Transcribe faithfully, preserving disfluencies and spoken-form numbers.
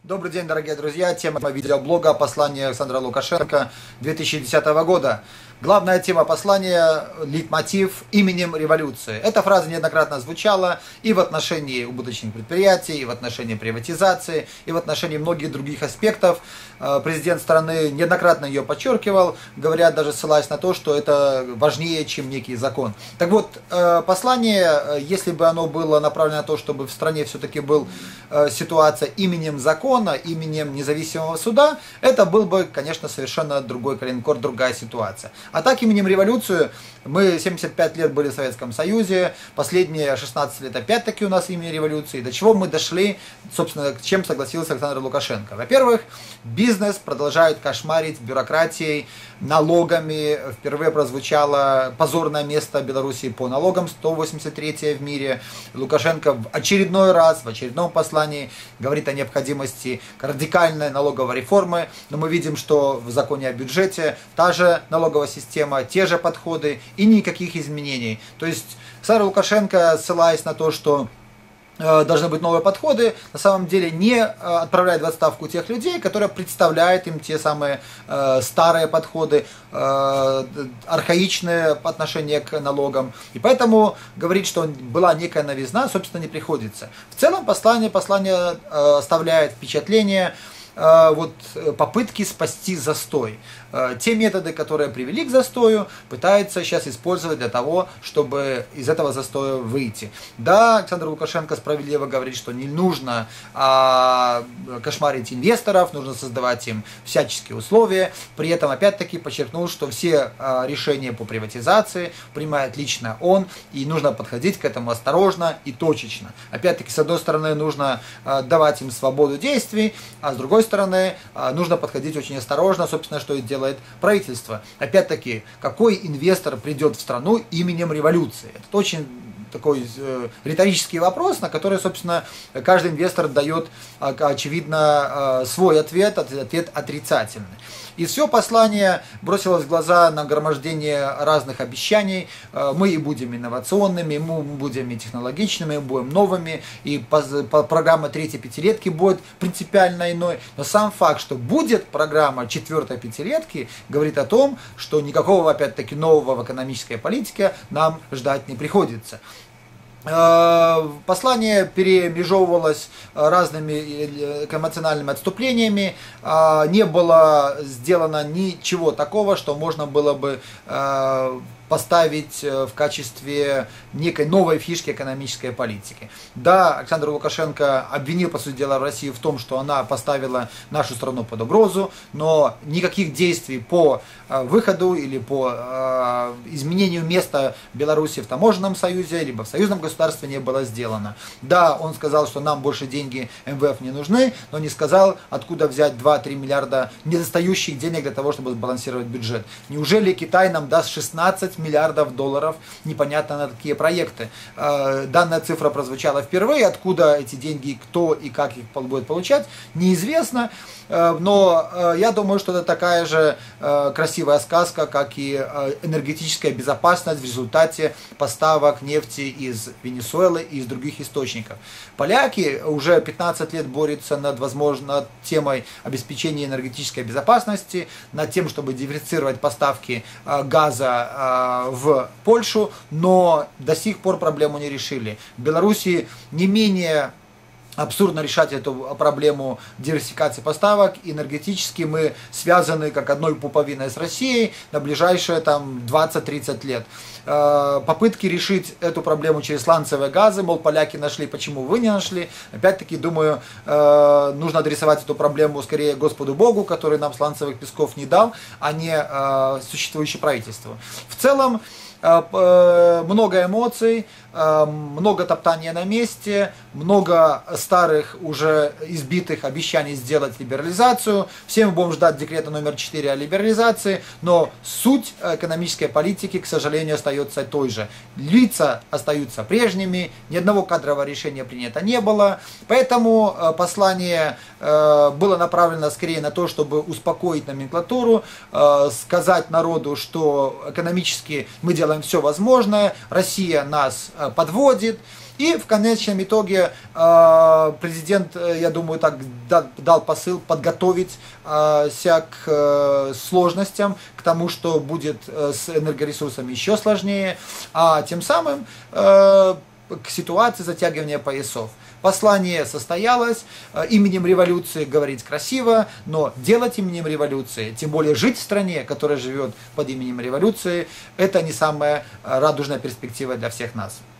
Добрый день, дорогие друзья. Тема видеоблога «Послание Александра Лукашенко» две тысячи десятого года. Главная тема послания – лейтмотив именем революции. Эта фраза неоднократно звучала и в отношении убыточных предприятий, и в отношении приватизации, и в отношении многих других аспектов. Президент страны неоднократно ее подчеркивал, говоря, даже ссылаясь на то, что это важнее, чем некий закон. Так вот, послание, если бы оно было направлено на то, чтобы в стране все-таки была ситуация именем закона, именем независимого суда, это был бы, конечно, совершенно другой коленкор, другая ситуация. А так, именем революции, мы семьдесят пять лет были в Советском Союзе, последние шестнадцать лет опять-таки у нас имя революции. До чего мы дошли, собственно, к чем согласился Александр Лукашенко. Во-первых, бизнес продолжает кошмарить бюрократией, налогами. Впервые прозвучало позорное место Белоруссии по налогам, сто восемьдесят третье в мире. Лукашенко в очередной раз, в очередном послании говорит о необходимости радикальной налоговой реформы. Но мы видим, что в законе о бюджете та же налоговая система, те же подходы и никаких изменений. То есть Александр Лукашенко, ссылаясь на то, что должны быть новые подходы, на самом деле не отправляет в отставку тех людей, которые представляют им те самые э, старые подходы, э, архаичные отношения к налогам. И поэтому говорить, что была некая новизна, собственно, не приходится. В целом послание, послание э, оставляет впечатление вот попытки спасти застой. Те методы, которые привели к застою, пытаются сейчас использовать для того, чтобы из этого застоя выйти. Да, Александр Лукашенко справедливо говорит, что не нужно а, кошмарить инвесторов, нужно создавать им всяческие условия. При этом, опять-таки, подчеркнул, что все а, решения по приватизации принимает лично он, и нужно подходить к этому осторожно и точечно. Опять-таки, с одной стороны, нужно а, давать им свободу действий, а с другой стороны, нужно подходить очень осторожно, собственно, что и делает правительство. Опять-таки, какой инвестор придет в страну именем революции? Это очень такой э, риторический вопрос, на который, собственно, каждый инвестор дает, очевидно, э, свой ответ, ответ отрицательный. И все послание бросилось в глаза на нагромождение разных обещаний. Мы и будем инновационными, мы будем и технологичными, мы будем новыми, и по, по, программа третьей пятилетки будет принципиально иной. Но сам факт, что будет программа четвертой пятилетки, говорит о том, что никакого, опять-таки, нового в экономической политике нам ждать не приходится. Послание перемежевывалось разными эмоциональными отступлениями, не было сделано ничего такого, что можно было бы поставить в качестве некой новой фишки экономической политики. Да, Александр Лукашенко обвинил, по сути дела, Россию в том, что она поставила нашу страну под угрозу, но никаких действий по выходу или по изменению места Беларуси в таможенном союзе, либо в союзном государстве не было сделано. Да, он сказал, что нам больше деньги эм вэ эф не нужны, но не сказал, откуда взять два-три миллиарда недостающих денег для того, чтобы сбалансировать бюджет. Неужели Китай нам даст шестнадцать миллиардов долларов, непонятно на какие проекты? Данная цифра прозвучала впервые, откуда эти деньги, кто и как их будет получать, неизвестно, но я думаю, что это такая же красивая сказка, как и энергетическая безопасность в результате поставок нефти из Венесуэлы и из других источников. Поляки уже пятнадцать лет борются над, возможно, над темой обеспечения энергетической безопасности, над тем, чтобы диверсифицировать поставки газа в Польшу, но до сих пор проблему не решили. В Беларуси не менее абсурдно решать эту проблему диверсификации поставок. Энергетически мы связаны как одной пуповиной с Россией на ближайшие там двадцать-тридцать лет. Попытки решить эту проблему через сланцевые газы, мол, поляки нашли, почему вы не нашли. Опять-таки, думаю, нужно адресовать эту проблему скорее Господу Богу, который нам сланцевых песков не дал, а не существующее правительство. В целом, много эмоций, много топтания на месте, много старых уже избитых обещаний сделать либерализацию. Все мы будем ждать декрета номер четыре о либерализации, но суть экономической политики, к сожалению, остается той же. Лица остаются прежними, ни одного кадрового решения принято не было, поэтому послание было направлено скорее на то, чтобы успокоить номенклатуру, сказать народу, что экономически мы делаем все возможное, Россия нас подводит, И в конечном итоге э, президент, я думаю, так дал посыл подготовить э, себя к э, сложностям, к тому, что будет э, с энергоресурсами еще сложнее, а тем самым э, к ситуации затягивания поясов. Послание состоялось, именем революции говорить красиво, но делать именем революции, тем более жить в стране, которая живет под именем революции, это не самая радужная перспектива для всех нас.